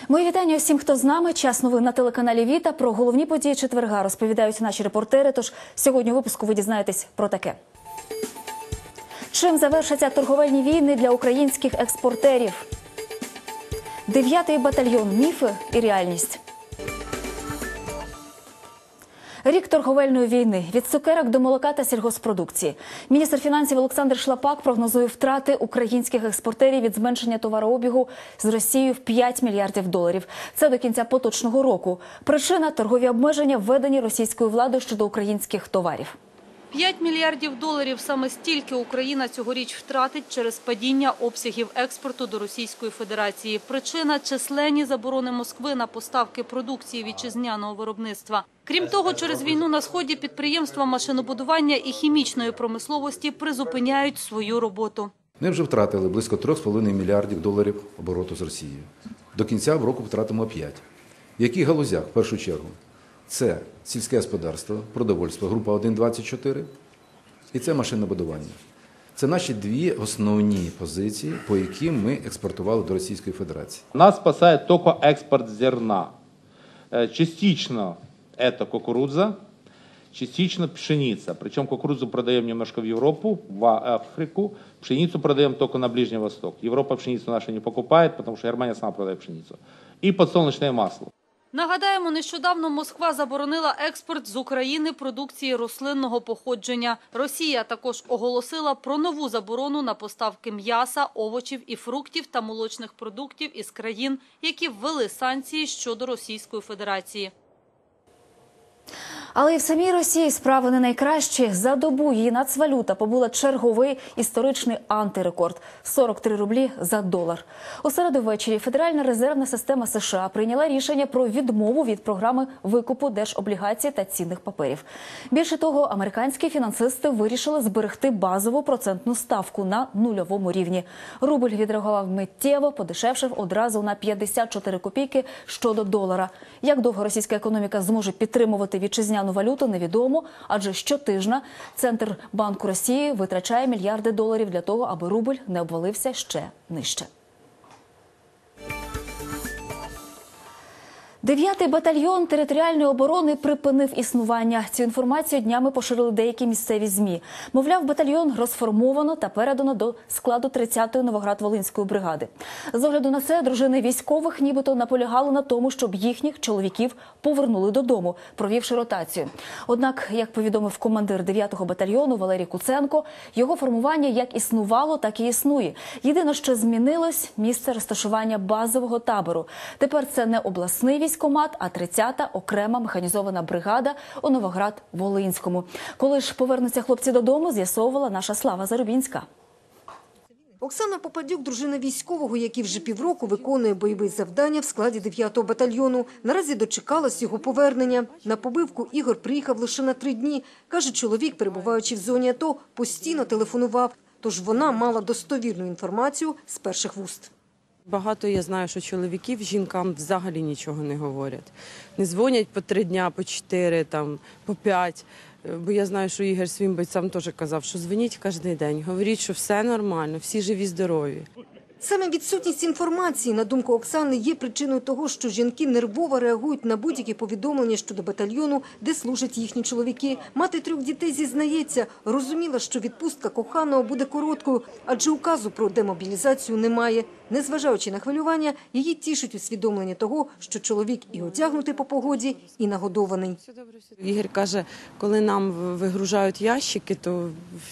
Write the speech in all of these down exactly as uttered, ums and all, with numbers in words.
Мої вітання всім, хто з нами. Час новин на телеканалі Віта. Про головні події четверга розповідають наші репортери, тож сьогодні у випуску ви дізнаєтесь про таке. Чим завершаться торговельні війни для українських експортерів? Дев'ятий батальйон – міфи і реальність. Рік торговельної війни. Від цукерок до молока та сільгоспродукції. Міністр фінансів Олександр Шлапак прогнозує втрати українських експортерів від зменшення товарообігу з Росією в п'ять мільярдів доларів. Це до кінця поточного року. Причина – торгові обмеження, введені російською владою щодо українських товарів. п'ять мільярдів доларів – саме стільки Україна цьогоріч втратить через падіння обсягів експорту до Російської Федерації. Причина – численні заборони Москви на поставки продукції вітчизняного виробництва. Крім того, через війну на Сході підприємства машинобудування і хімічної промисловості призупиняють свою роботу. Ми вже втратили близько трьох з половиною мільярдів доларів обороту з Росією. До кінця року втратимо п'ять. В яких галузях, в першу чергу? Це сільське господарство, продовольство, група один двадцять чотири і це машинобудування. Це наші дві основні позиції, по яким ми експортували до Російської Федерації. Нас спасає тільки експорт зерна. Частично це кукурудза, частично пшениця. Причому кукурудзу продаємо немножко в Європу, в Африку, пшеницю продаємо тільки на Ближній Восток. Європа пшеницю нашу не покупає, тому що Германія сама продає пшеницю. І підсолнечне масло. Нагадаємо, нещодавно Москва заборонила експорт з України продукції рослинного походження. Росія також оголосила про нову заборону на поставки м'яса, овочів і фруктів та молочних продуктів із країн, які ввели санкції щодо Російської Федерації. Але і в самій Росії справи не найкращі. За добу її нацвалюта побула черговий історичний антирекорд – сорок три рублі за долар. У середу ввечері Федеральна резервна система США прийняла рішення про відмову від програми викупу держоблігацій та цінних паперів. Більше того, американські фінансисти вирішили зберегти базову процентну ставку на нульовому рівні. Рубль відреагував миттєво, подешевшив одразу на п'ятдесят чотири копійки щодо долара. Як довго російська економіка зможе підтримувати вітчизняну валюту, невідомо, адже щотижня Центрбанк Росії витрачає мільярди доларів для того, аби рубль не обвалився ще нижче. Дев'ятий батальйон територіальної оборони припинив існування. Цю інформацію днями поширили деякі місцеві ЗМІ. Мовляв, батальйон розформовано та передано до складу тридцятої Новоград-Волинської бригади. З огляду на це, дружини військових нібито наполягали на тому, щоб їхніх чоловіків повернули додому, провівши ротацію. Однак, як повідомив командир дев'ятого батальйону Валерій Куценко, його формування як існувало, так і існує. Єдине, що змінилось – місце розташування базового табору. Тепер це не обласний військовий, військкомат, а тридцята окрема механізована бригада у Новоград-Волинському. Коли ж повернуться хлопці додому, з'ясовувала наша Слава Зарубінська. Оксана Попадюк – дружина військового, який вже півроку виконує бойові завдання в складі дев'ятого батальйону. Наразі дочекалась його повернення. На побивку Ігор приїхав лише на три дні. Каже, чоловік, перебуваючи в зоні АТО, постійно телефонував. Тож вона мала достовірну інформацію з перших вуст. Багато я знаю, що чоловіків жінкам взагалі нічого не говорять. Не дзвонять по три дня, по чотири, там, по п'ять. Бо я знаю, що Ігор Свімбой сам теж казав, що дзвоніть кожен день, говоріть, що все нормально, всі живі, здорові. Саме відсутність інформації, на думку Оксани, є причиною того, що жінки нервово реагують на будь-які повідомлення щодо батальйону, де служать їхні чоловіки. Мати трьох дітей зізнається, розуміла, що відпустка коханого буде короткою, адже указу про демобілізацію немає. Незважаючи на хвилювання, її тішить усвідомлення того, що чоловік і одягнутий по погоді, і нагодований. Ігор каже, коли нам вигружають ящики, то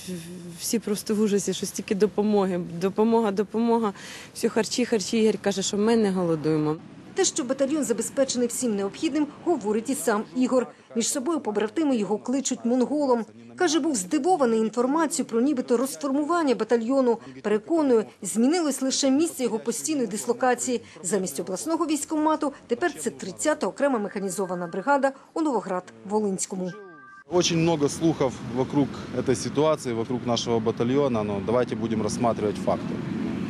всі просто в ужасі, що стільки допомоги. Допомога, допомога. Все харчі, харчі. Ігор каже, що ми не голодуємо. Те, що батальйон забезпечений всім необхідним, говорить і сам Ігор. Між собою побратими його кличуть монголом. Каже, був здивований інформацією про нібито розформування батальйону. Переконує, змінилось лише місце його постійної дислокації. Замість обласного військкомату тепер це тридцята окрема механізована бригада у Новоград-Волинському. Очень много слухов вокруг этой ситуации, вокруг нашего батальона, но давайте будем рассматривать факты.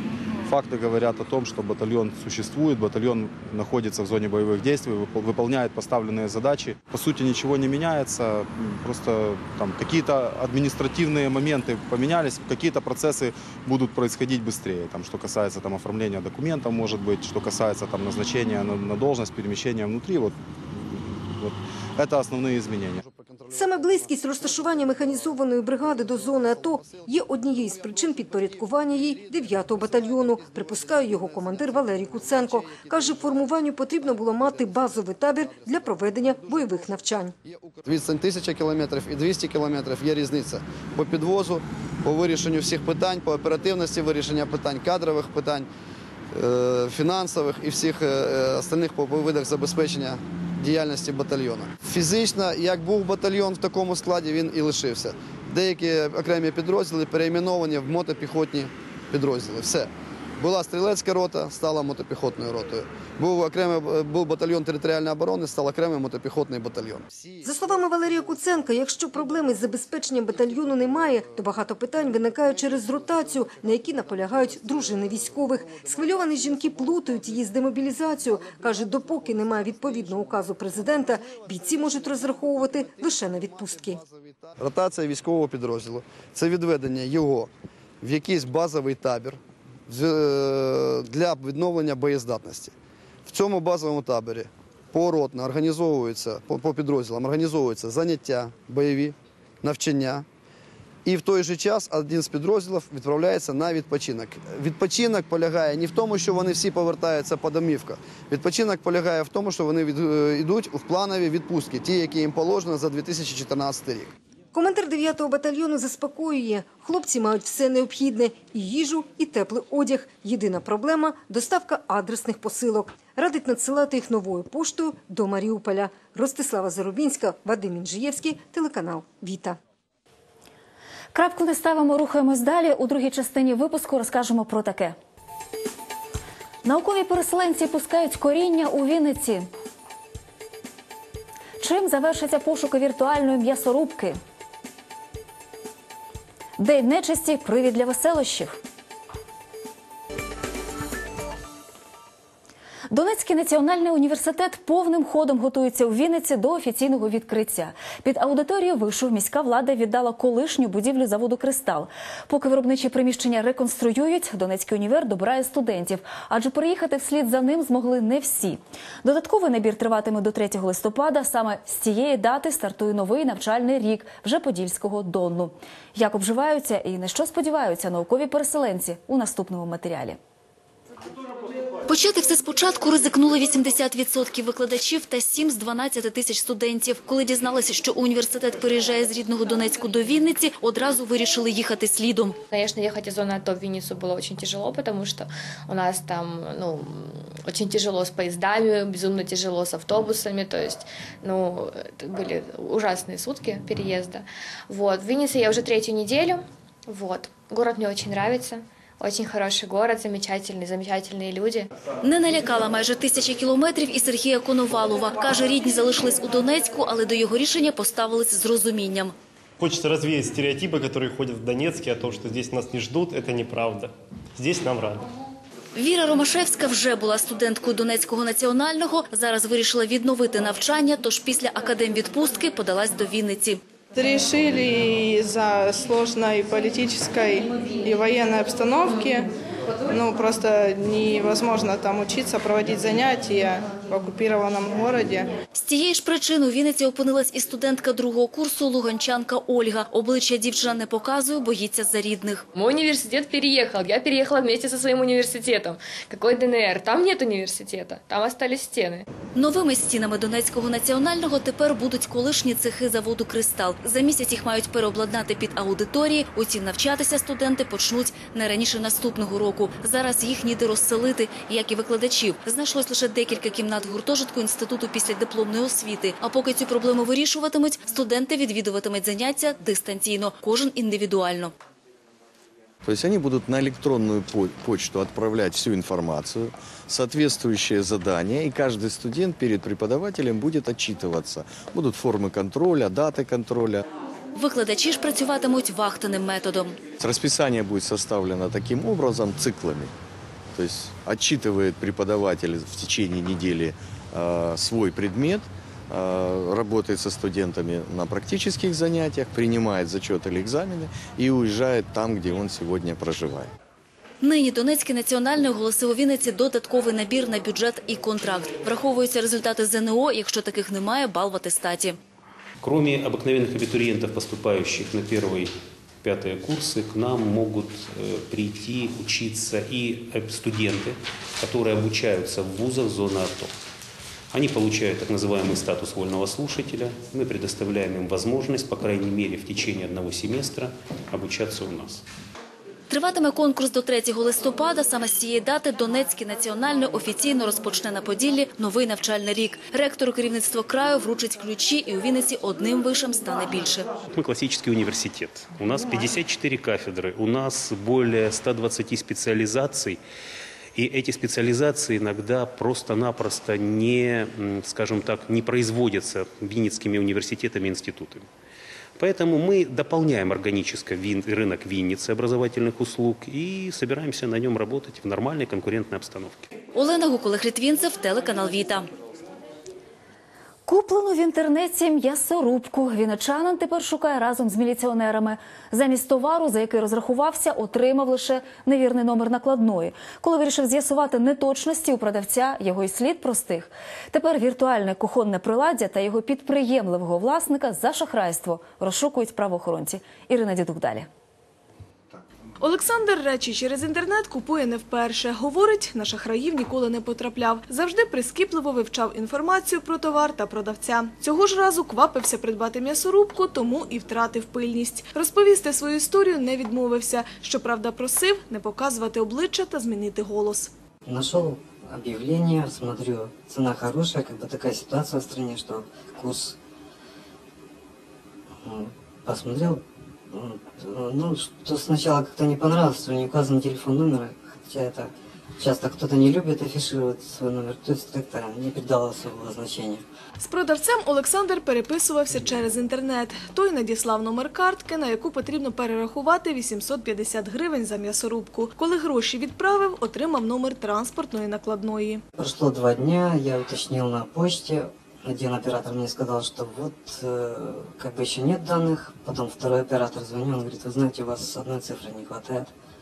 Факты говорят о том, что батальон существует, батальон находится в зоне боевых действий, выпол- выполняет поставленные задачи. По сути, ничего не меняется, просто там какие-то административные моменты поменялись, какие-то процессы будут происходить быстрее. Там, что касается там, оформления документов, может быть, что касается там, назначения на, на должность, перемещения внутри. Вот, вот. Это основные изменения. Саме близькість розташування механізованої бригади до зони АТО є однією з причин підпорядкування їй дев'ятого батальйону, припускає його командир Валерій Куценко. Каже, формуванню потрібно було мати базовий табір для проведення бойових навчань. Відстань тисяча кілометрів і двісті кілометрів є різниця по підвозу, по вирішенню всіх питань, по оперативності вирішення питань, кадрових питань, е, фінансових і всіх е, остальних по видах забезпечення діяльності батальйону. Фізично, як був батальйон в такому складі, він і лишився. Деякі окремі підрозділи перейменовані в мотопіхотні підрозділи. Все. Була стрілецька рота, стала мотопіхотною ротою. Був окремий був батальйон територіальної оборони, став окремий мотопіхотний батальйон. За словами Валерія Куценка, якщо проблеми з забезпеченням батальйону немає, то багато питань виникають через ротацію, на якій наполягають дружини військових. Схвильовані жінки плутають її з демобілізацією. Каже, допоки немає відповідного указу президента, бійці можуть розраховувати лише на відпустки. Ротація військового підрозділу – це відведення його в якийсь базовий табір для відновлення боєздатності. В цьому базовому таборі поротно організовуються, по підрозділам організовуються заняття бойові, навчання. І в той же час один з підрозділів відправляється на відпочинок. Відпочинок полягає не в тому, що вони всі повертаються по домівках. Відпочинок полягає в тому, що вони йдуть в планові відпустки, ті, які їм положено за дві тисячі чотирнадцятий рік. Командир дев'ятого батальйону заспокоює. Хлопці мають все необхідне – і їжу, і теплий одяг. Єдина проблема – доставка адресних посилок. Радить надсилати їх новою поштою до Маріуполя. Ростислава Зарубінська, Вадим Інжиєвський, телеканал «Віта». Крапку не ставимо, рухаємось далі. У другій частині випуску розкажемо про таке. Наукові переселенці пускають коріння у Вінниці. Чим завершаться пошуки віртуальної м'ясорубки? День нечисті – привід для веселощів. Донецький національний університет повним ходом готується у Вінниці до офіційного відкриття. Під аудиторію вишу міська влада віддала колишню будівлю заводу «Кристал». Поки виробничі приміщення реконструюють, Донецький універ добирає студентів, адже переїхати вслід за ним змогли не всі. Додатковий набір триватиме до третього листопада. Саме з цієї дати стартує новий навчальний рік вже Подільського Дону. Як обживаються і на що сподіваються наукові переселенці у наступному матеріалі. Почати все спочатку ризикнули вісімдесят відсотків викладачів та сім з дванадцяти тисяч студентів. Коли дізналися, що університет переїжджає з рідного Донецьку до Вінниці, одразу вирішили їхати слідом. Конечно, ехать из зоны АТО в Винницу было очень тяжело, потому что у нас там, ну, очень тяжело с поездами, безумно тяжело с автобусами, то есть, ну, это были ужасные сутки переезда. Вот, в Виннице я уже третью неделю, вот, город мне очень нравится. Очень хороший город, замечательный, замечательные люди. Не налякала майже тисяча кілометрів і Сергія Коновалова. Каже, рідні залишились у Донецьку, але до його рішення поставились з розумінням. Хочется развеять стереотипы, которые ходят в Донецке, о том, что здесь нас не ждут. Это неправда. Здесь нам рады. Віра Ромашевська вже була студенткою Донецького національного, зараз вирішила відновити навчання, тож після академвідпустки подалась до Вінниці. Решили из-за сложной политической и военной обстановки, ну, просто невозможно там учиться, проводить занятия в оккупированном городе. З цієї ж причини у Вінниці опинилась і студентка другого курсу луганчанка Ольга. Обличчя дівчина не показує, боїться за рідних. Мой университет переехал, я переехала вместе со своим университетом. Какой ДНР? Там нет университета, там остались стены. Новими стінами Донецького національного тепер будуть колишні цехи заводу «Кристал». За місяць їх мають переобладнати під аудиторії. Утім, навчатися студенти почнуть не раніше наступного року. Зараз їх ніде розселити, як і викладачів. Знайшлось лише декілька кімнат гуртожитку інституту післядипломної освіти. А поки цю проблему вирішуватимуть, студенти відвідуватимуть заняття дистанційно, кожен індивідуально. То есть они будут на электронную почту отправлять всю информацию, соответствующие задания, и каждый студент перед преподавателем будет отчитываться. Будут формы контроля, даты контроля. Викладачі ж працюватимуть вахтеним методом. Расписание будет составлено таким образом, циклами. То есть отчитывает преподаватель в течение недели э, свой предмет, э, работает со студентами на практических занятиях, принимает зачет или экзамены и уезжает там, где он сегодня проживает. Нині Донецький національний оголосив у Вінниці додатковий набір на бюджет і контракт. Враховуються результати ЗНО, якщо таких немає, бал в атестаті. Кроме обыкновенных абитуриентов, поступающих на первый, пятые курсы, к нам могут прийти учиться и студенты, которые обучаются в вузах зоны АТО. Они получают так называемый статус вольного слушателя. Мы предоставляем им возможность, по крайней мере, в течение одного семестра обучаться у нас. Триватиме конкурс до третього листопада. Саме з цієї дати Донецький національний офіційно розпочне на Поділлі новий навчальний рік. Ректору керівництво краю вручить ключі, і у Вінниці одним вишем стане більше. Мы классический университет. У нас пятьдесят четыре кафедры, у нас более ста двадцати специализаций. И эти специализации иногда просто-напросто не, скажем так, не производятся винницкими университетами и институтами. Поэтому мы дополняем органически рынок Винницы образовательных услуг и собираемся на нем работать в нормальной конкурентной обстановке. Олена Гуколех-Литвінцев, телеканал Віта. Куплену в інтернеті м'ясорубку вінничанин тепер шукає разом з міліціонерами. Замість товару, за який розрахувався, отримав лише невірний номер накладної. Коли вирішив з'ясувати неточності у продавця, його й слід простих. Тепер віртуальне кухонне приладдя та його підприємливого власника за шахрайство розшукують правоохоронці. Ірина Дідук далі. Олександр речі через інтернет купує не вперше. Говорить, на шахраїв ніколи не потрапляв. Завжди прискіпливо вивчав інформацію про товар та продавця. Цього ж разу квапився придбати м'ясорубку, тому і втратив пильність. Розповісти свою історію не відмовився. Щоправда, просив не показувати обличчя та змінити голос. Нашел объявление, смотрю, цена хорошая, как бы такая ситуация в стране, что курс посмотрел. Ну, что сначала как-то не понравилось, что не указан телефон номера, хотя это часто кто-то не любит афишировать свой номер, то есть как-то не придало особого значения. З продавцем Олександр переписувався через інтернет. Той надіслав номер картки, на яку потрібно перерахувати вісімсот п'ятдесят гривень за м'ясорубку. Коли гроші відправив, отримав номер транспортної накладної. Прошло два дня, я уточнил на почте. Один оператор мне сказал, что вот э, как бы еще нет данных. Потом второй оператор звонил, он говорит, вы знаете, у вас одной цифры не хватает.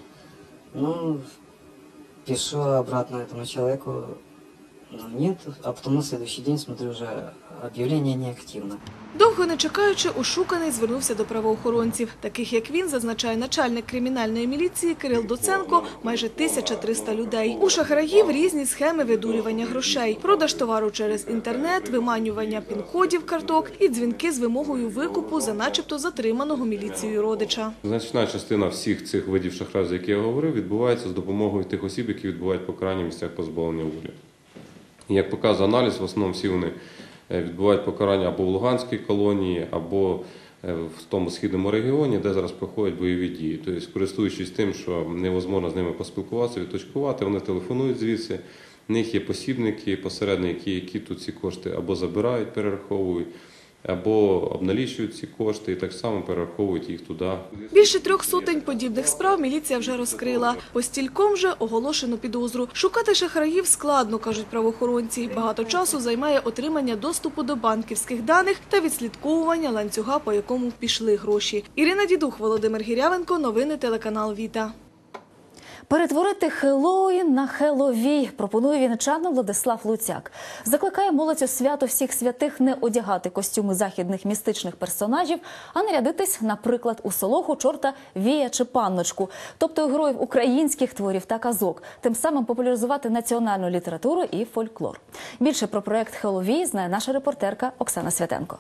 Ну, пишу обратно этому человеку, ну нет, а потом на следующий день смотрю, уже объявление неактивно. Довго не чекаючи, ошуканий звернувся до правоохоронців. Таких, як він, зазначає начальник кримінальної міліції Кирил Доценко, майже тисяча триста людей. У шахраїв різні схеми видурювання грошей. Продаж товару через інтернет, виманювання пін-кодів карток і дзвінки з вимогою викупу за начебто затриманого міліцією родича. Значна частина всіх цих видів шахрайств, за які я говорив, відбувається з допомогою тих осіб, які відбувають покарання в місцях позбавлення волі. І як показує аналіз, в основному всі вони відбувають покарання або в Луганській колонії, або в тому східному регіоні, де зараз проходять бойові дії. Тобто, користуючись тим, що невозможно з ними поспілкуватися, відточкувати, вони телефонують звідси, в них є посібники, посередники, які тут ці кошти або забирають, перераховують, або обналічують ці кошти і так само перераховують їх туди. Більше трьох сотень подібних справ міліція вже розкрила. По стільком же оголошено підозру. Шукати шахраїв складно, кажуть правоохоронці. Багато часу займає отримання доступу до банківських даних та відслідковування ланцюга, по якому пішли гроші. Ірина Дідух, Володимир Гірявенко, новини телеканал Віта. Перетворити Хеллоуін на Хеловій пропонує вінничанин Владислав Луцяк. Закликає молодь у свято всіх святих не одягати костюми західних містичних персонажів, а нарядитись, наприклад, у солоху, чорта, вія чи панночку, тобто героїв українських творів та казок, тим самим популяризувати національну літературу і фольклор. Більше про проєкт Хеловій знає наша репортерка Оксана Святенко.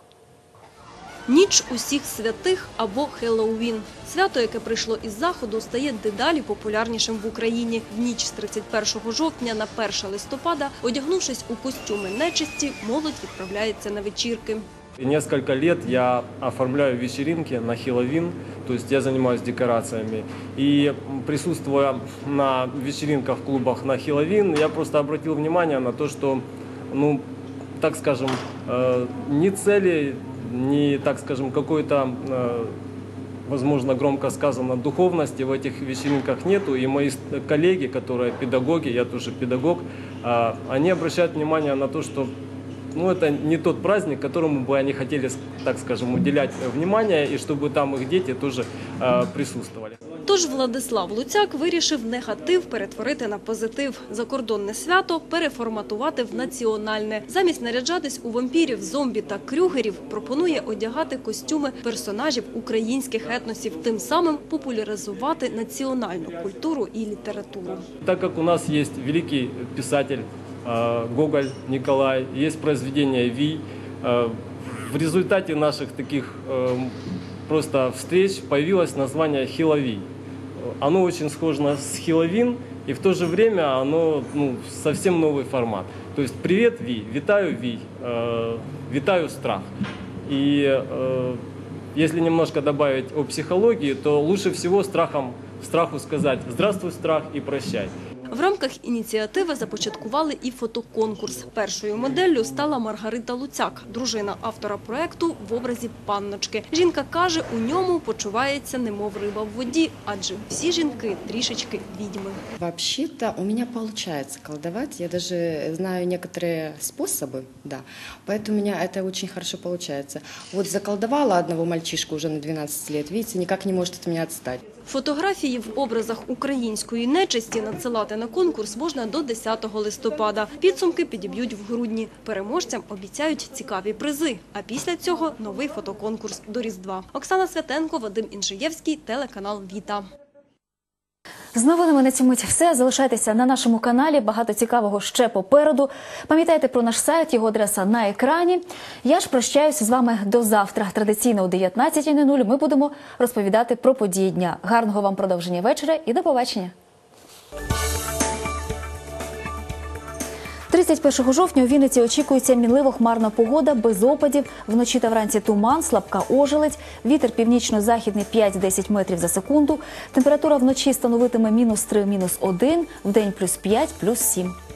Ніч усіх святих або Хеллоуін. Свято, яке прийшло із Заходу, стає дедалі популярнішим в Україні. В ніч з тридцять першого жовтня на перше листопада, одягнувшись у костюми нечисті, молодь відправляється на вечірки. Несколько лет я оформляю вечеринки на Хэллоуин, то есть я занимаюсь декорациями. И присутствуя на вечеринках в клубах на Хэллоуин, я просто обратил внимание на то, что, ну, так скажем, ни цели, ни, так скажем, какой-то возможно, громко сказано, духовности в этих вечеринках нету. И мои коллеги, которые педагоги, я тоже педагог, они обращают внимание на то, что ну, это не тот праздник, которому бы они хотели, так скажем, уделять внимание, и чтобы там их дети тоже э, присутствовали. Тож Владислав Луцяк вирішив негатив перетворити на позитив. Закордонне свято переформатувати в національне. Замість наряджатись у вампірів, зомбі та крюгерів, пропонує одягати костюми персонажів українських етносів, тим самим популяризувати національну культуру і літературу. Так как у нас есть великий писатель Гоголь Николай, есть произведение Вий. В результате наших таких просто встреч появилось название Хиловий. Оно очень схоже с Хиловин, и в то же время оно ну, совсем новый формат. То есть «Привет, Вий», «Витаю, Вий», «Витаю, страх». И если немножко добавить о психологии, то лучше всего страхом, страху сказать «Здравствуй, страх» и «Прощай». В рамках ініціативи започаткували і фотоконкурс. Першою моделлю стала Маргарита Луцяк, дружина автора проекту в образі панночки. Жінка каже, у ньому почувається немов риба в воді, адже всі жінки трішечки відьми. Вообще-то у меня получается колдовать, я даже знаю некоторые способы, да, поэтому у меня это очень хорошо получается. Вот заколдовала одного мальчишку уже на двенадцать лет, видите, никак не может от меня отстать. Фотографії в образах української нечисті надсилати на конкурс можна до десятого листопада. Підсумки підіб'ють в грудні. Переможцям обіцяють цікаві призи. А після цього новий фотоконкурс до Різдва. Оксана Святенко, Вадим Інжиєвський, телеканал «Віта». З новинами на цю мить все. Залишайтеся на нашому каналі. Багато цікавого ще попереду. Пам'ятайте про наш сайт, його адреса на екрані. Я ж прощаюся з вами до завтра. Традиційно о дев'ятнадцятій нуль ми будемо розповідати про події дня. Гарного вам продовження вечора і до побачення. тридцять першого жовтня у Вінниці очікується мінливо-хмарна погода, без опадів, вночі та вранці туман, слабка ожеледь, вітер північно-західний п'ять-десять метрів за секунду, температура вночі становитиме мінус три, мінус один, вдень плюс п'ять, плюс сім.